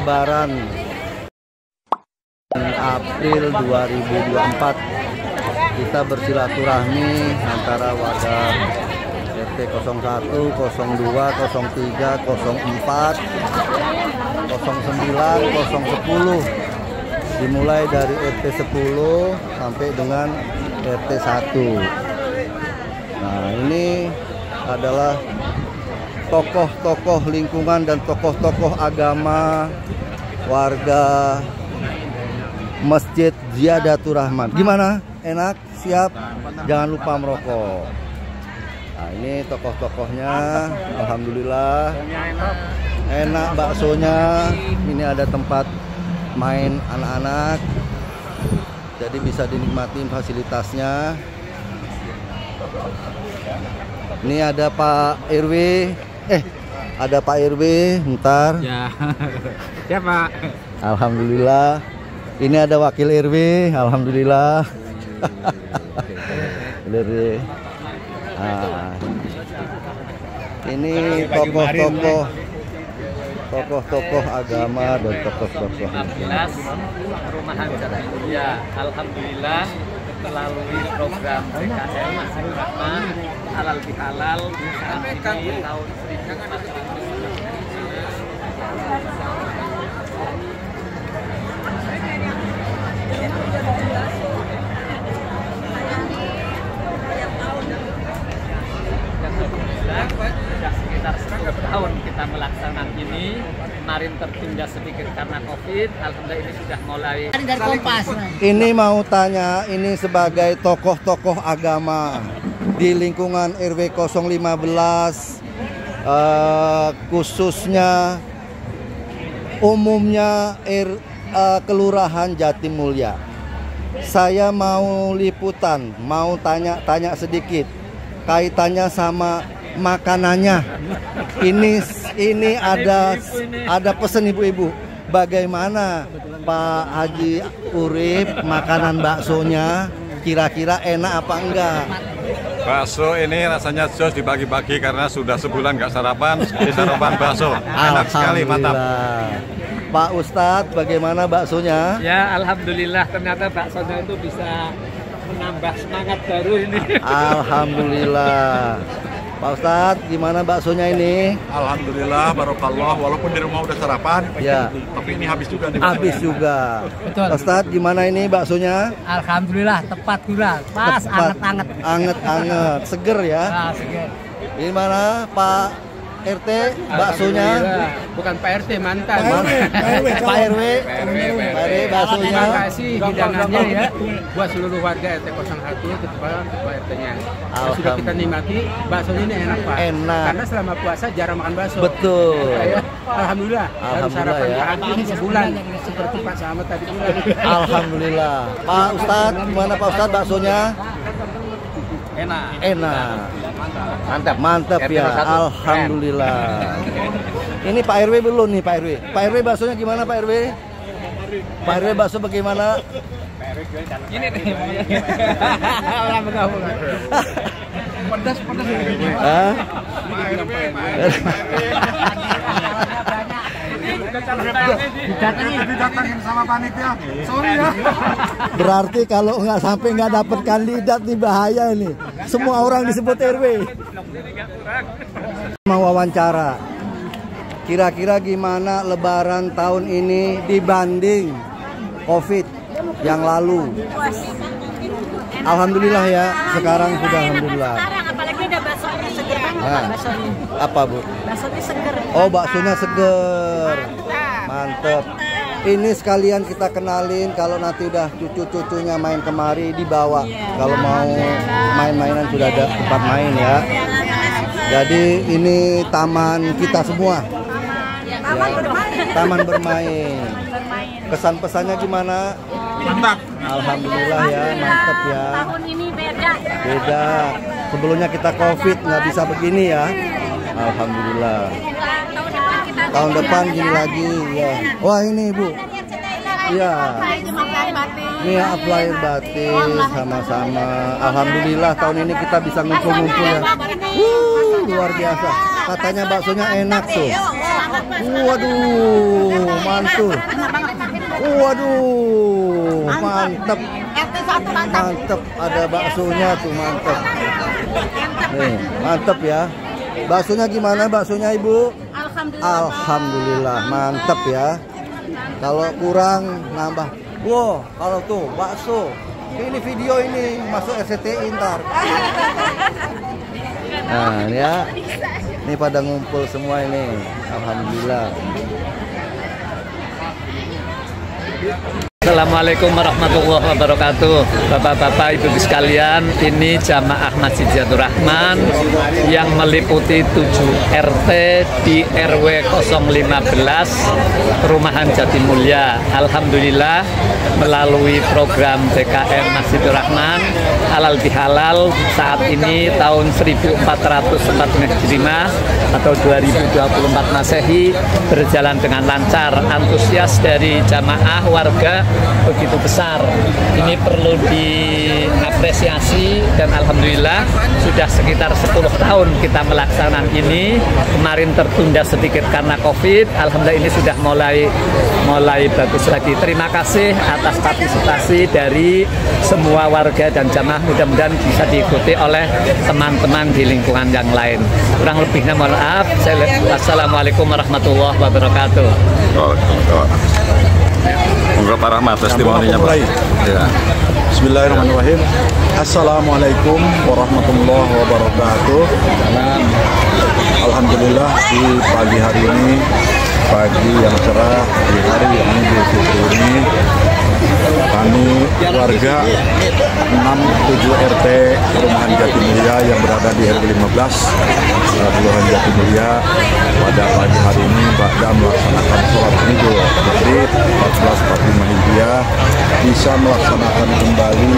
Lebaran April 2024 kita bersilaturahmi antara warga RT 01, 02, 03, 04, 09, 010, dimulai dari RT 10 sampai dengan RT 1. Nah, ini adalah tokoh-tokoh lingkungan dan tokoh-tokoh agama warga Masjid Ziyadatur Rahman. Gimana? Enak? Siap? Jangan lupa merokok. Nah, ini tokoh-tokohnya. Alhamdulillah enak baksonya. Ini ada tempat main anak-anak, jadi bisa dinikmatin fasilitasnya. Ini ada Pak RW. Ada Pak RW, bentar. Ya. Ya, Pak. Alhamdulillah. Ini ada wakil RW, alhamdulillah. RW. Nah, ini tokoh-tokoh agama dan tokoh-tokoh perumahan Jalan Mulia. Alhamdulillah melalui program PKM Masjid Rahmah halal bihalal ini tahun 1400 sudah sekitar 10 tahun kita melaksanakan ini. Kemarin tertunda sedikit karena COVID. Alhamdulillah ini sudah mulai. Dari Kompas. Ini mau tanya, ini sebagai tokoh-tokoh agama di lingkungan RW 015, khususnya umumnya Kelurahan Jatimulya. Saya mau liputan, mau tanya sedikit kaitannya sama makanannya. Ini ada pesan ibu-ibu. Bagaimana Pak Haji Urip makanan baksonya? Kira-kira enak apa enggak? Bakso ini rasanya jos, dibagi-bagi karena sudah sebulan nggak sarapan. Sarapan bakso enak sekali, mantap. Pak Ustadz, bagaimana baksonya? Ya, alhamdulillah ternyata baksonya itu bisa menambah semangat baru ini. Alhamdulillah. Pak Ustadz, gimana baksonya ini? Alhamdulillah, barokallah. Walaupun di rumah udah sarapan, ya, tapi ini habis juga. Habis juga. Betul. Pak Ustadz, gimana ini baksonya? Alhamdulillah, tepat gula, pas, anget-anget. Anget-anget, seger ya? Nah, seger. Gimana Pak RT baksonya? Bukan Pak RT, mantan. Pak RW baksonya. Terima kasih hidangannya ya buat seluruh warga RT 01 ketua RT-nya. Sudah kita nikmati, baksonya ini enak, Pak. Enak. Karena selama puasa jarang makan bakso. Betul. Alhamdulillah. Baru sarapan ya. ini sebulan seperti Pak Slamet tadi bilang. Alhamdulillah. Pak Ustadz, gimana Pak Ustadz baksonya? Enak. Mantap ya. Alhamdulillah. Ini Pak RW belum nih, Pak RW. Pak RW baksonya gimana, Pak RW? Pak RW bakso bagaimana? Ini nih. Orang bergabung. Pedas. Hah? Didatangin sama panitia. Sorry ya. Berarti kalau nggak dapat kandidat nih bahaya nih. Semua orang disebut RW. Mau wawancara. Kira-kira gimana Lebaran tahun ini dibanding COVID yang lalu? Alhamdulillah ya, sekarang sudah alhamdulillah. Sekarang apalagi udah baksonya seger banget, Nah, baksonya. apa Bu? Baksonya seger. Oh, baksonya seger. Mantep. Ini sekalian kita kenalin kalau nanti udah cucu-cucunya main kemari dibawa. Kalau mau main-mainan sudah ada tempat main ya. Jadi ini taman kita semua. Taman bermain. Kesan-pesannya gimana? Mantap. Alhamdulillah ya, mantep ya. Tahun ini beda. Beda. Sebelumnya kita COVID nggak bisa begini ya. Alhamdulillah. Tahun depan gini lagi ya. Wah ini Ibu. Iya. Ini apply batin sama-sama. Alhamdulillah tahun ini kita bisa ngumpul-ngumpul ya. Luar biasa. Katanya baksonya enak tuh. Waduh, mantul. Waduh, mantep. Mantep, ada baksonya tuh, mantep. Nih, mantep ya. Baksonya gimana baksonya Ibu? Alhamdulillah, mantep ya. Kalau kurang nambah. Wow, kalau tuh bakso. Ini video ini masuk RCTI ntar. Nah, ya. Ini pada ngumpul semua ini. Alhamdulillah. Assalamualaikum warahmatullahi wabarakatuh. Bapak-bapak, ibu sekalian, ini jamaah Masjid Ziatur Rahman yang meliputi 7 RT di RW 015 Perumahan Jatimulya. Alhamdulillah, melalui program DKM Masjidur Rahman halal bihalal saat ini tahun 1404 Hijriah atau 2024 Masehi berjalan dengan lancar. Antusias dari jamaah warga begitu besar. Ini perlu diapresiasi dan alhamdulillah sudah sekitar 10 tahun kita melaksanakan ini. Kemarin tertunda sedikit karena Covid. Alhamdulillah ini sudah mulai bagus lagi. Terima kasih atas partisipasi dari semua warga dan jamaah. Mudah-mudahan bisa diikuti oleh teman-teman di lingkungan yang lain. Kurang lebihnya mohon maaf. Wassalamualaikum warahmatullahi wabarakatuh. Monggo Pak Rahmat testimoninya Pak. Ya. Bismillahirrahmanirrahim. Assalamualaikum warahmatullahi wabarakatuh. Alhamdulillah di pagi hari ini, pagi yang cerah, di hari yang Idul Fitri ini, kami warga 67 RT Perumahan Jatimulya yang berada di RW 15 Kelurahan Jatimulya pada pagi hari ini pada melaksanakan sholat Idul Fitri 1445 Hijriah bisa melaksanakan kembali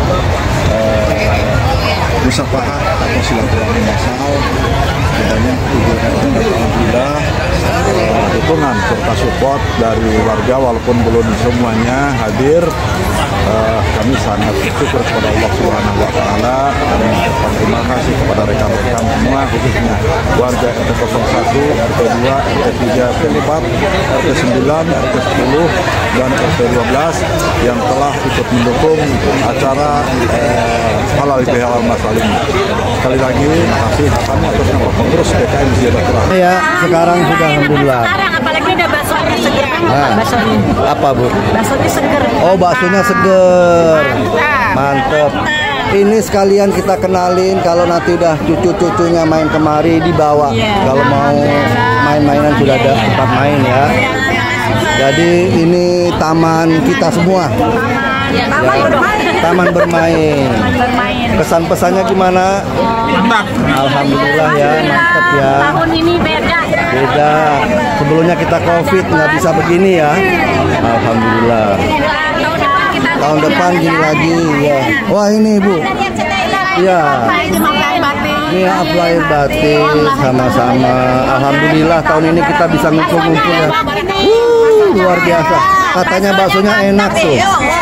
musafaah atau silaturahmi massal sebanyak 7 RT. Alhamdulillah dukungan serta support dari warga walaupun belum semuanya hadir. Kami sangat bersyukur kepada Allah Subhanahu wa Ta'ala dan mengucapkan terima kasih kepada rekan-rekan semua, khususnya warga RT 01, RT 2, RT 3, RT 4, RT 9, RT 10 dan RT 12 yang telah ikut mendukung acara halal bihalal masal ini. Sekali lagi terima kasih kami atas nama pengurus DKM Ziatur Rahman. Ya, sekarang sudah alhamdulillah. Sekarang apalagi ada baksonya seger banget. Nah, Baksonya. apa Bu? Baksonya seger. Oh, baksonya seger. Mantep. Ini sekalian kita kenalin kalau nanti udah cucu-cucunya main kemari dibawa. Kalau mau main-mainan sudah ada tempat main ya. Jadi ini taman kita semua. Ya, taman bermain. Pesan-pesannya gimana? Mantap. Alhamdulillah ya, mantap ya. Tahun ini beda. Beda. Sebelumnya kita Covid nggak bisa begini ya. Alhamdulillah. Tahun depan gini lagi ya. Wah ini Bu. Iya. Ini Aflair Batik sama-sama. Alhamdulillah tahun ini kita bisa ngumpul-ngumpul ya. Luar biasa. Katanya baksonya enak tuh.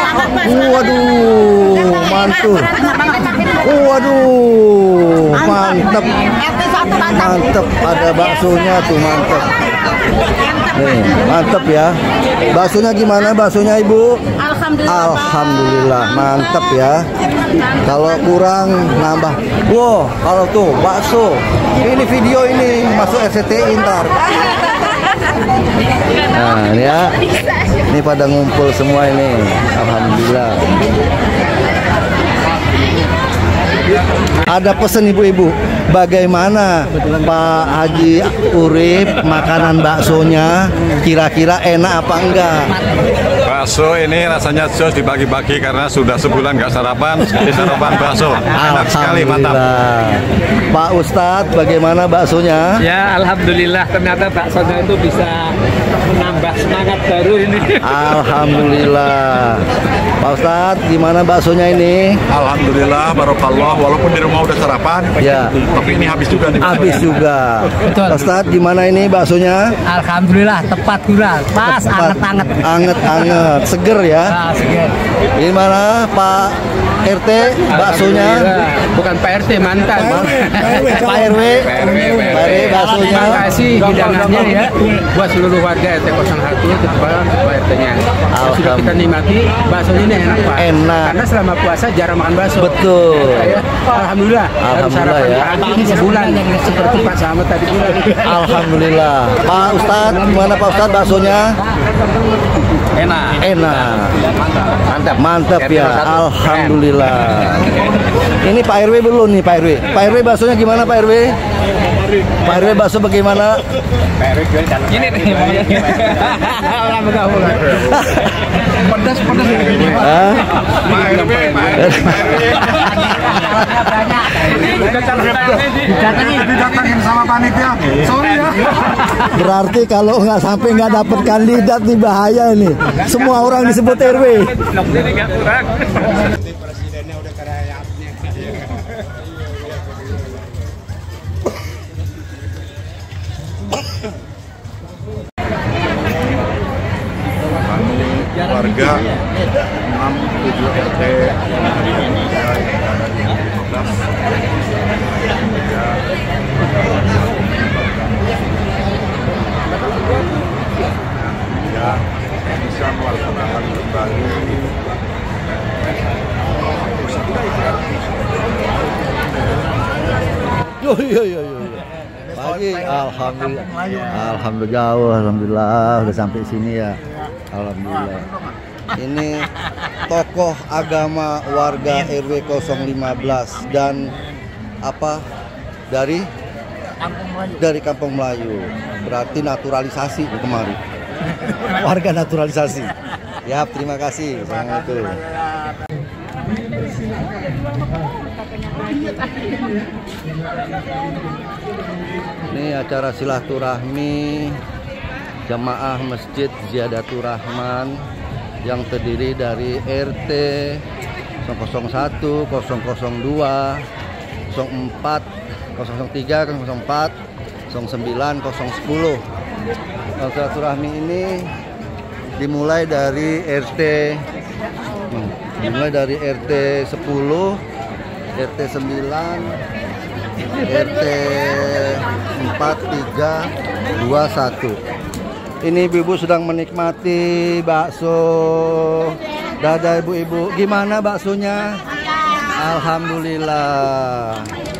Waduh, mantul. Waduh, mantep. Mantep, ada baksonya tuh, mantep. Nih, mantep ya. Baksonya gimana baksonya Ibu? Alhamdulillah, mantep ya. Kalau kurang nambah. Wow, kalau tuh bakso. Ini video ini masuk RCTI ntar. Nah, ya. Ini pada ngumpul semua ini. Alhamdulillah. Ada pesan ibu-ibu, bagaimana Pak Haji Urip makanan baksonya, kira-kira enak apa enggak? Bakso ini rasanya jos dibagi-bagi karena sudah sebulan nggak sarapan, sarapan bakso. Enak sekali, mantap. Pak Ustadz, bagaimana baksonya? Ya, alhamdulillah ternyata baksonya itu bisa menambah semangat baru ini. Alhamdulillah. Pak Ustadz, gimana baksonya ini? Alhamdulillah, barokallah. Walaupun di rumah udah sarapan, ya, tapi ini habis juga nih. Habis juga. Betul. Pak Ustadz, gimana ini baksonya? Alhamdulillah tepat gula, pas anget-anget. Anget-anget, seger ya. Seger. Gimana Pak RT baksonya? Bukan Pak RT, mantan. Pak RW baksonya. Terima kasih hidangannya ya buat seluruh warga RT 01 ketua RT-nya. Sudah kita nikmati baksonya ini enak Pak. Enak. Karena selama puasa jarang makan bakso. Betul. Alhamdulillah. Alhamdulillah ya. Pagi ini sebulan seperti Pak Sahabat tadi bilang. Alhamdulillah. Pak Ustadz, gimana Pak Ustadz baksonya? Enak. Mantap ya. Alhamdulillah. Ini Pak RW belum nih Pak RW. Pak RW baksonya gimana Pak RW? Pak RW bakso bagaimana? Ini nih orang bergabung. Pedas. Didatangin sama panitia. Sorry ya. Berarti kalau nggak sampai nggak dapat kandidat nih bahaya ini. Semua orang disebut RW. Warga 67 RT ya bisa melaksanakan kembali Iya. Pagi, alhamdulillah jauh, alhamdulillah udah sampai sini ya, alhamdulillah. Ini tokoh agama warga RW 015 dan apa dari Kampung Melayu. Berarti naturalisasi kemarin. Warga naturalisasi. Ya, terima kasih. Assalamualaikum. Ini acara silaturahmi jamaah Masjid Ziyadatul Rahman yang terdiri dari RT 001, 002, 04, 003, 004, 09, 010. Silaturahmi ini dimulai dari RT 10, RT 9, RT 4321. Ini ibu-ibu sedang menikmati bakso. Dadah ibu-ibu. Gimana baksonya? Alhamdulillah.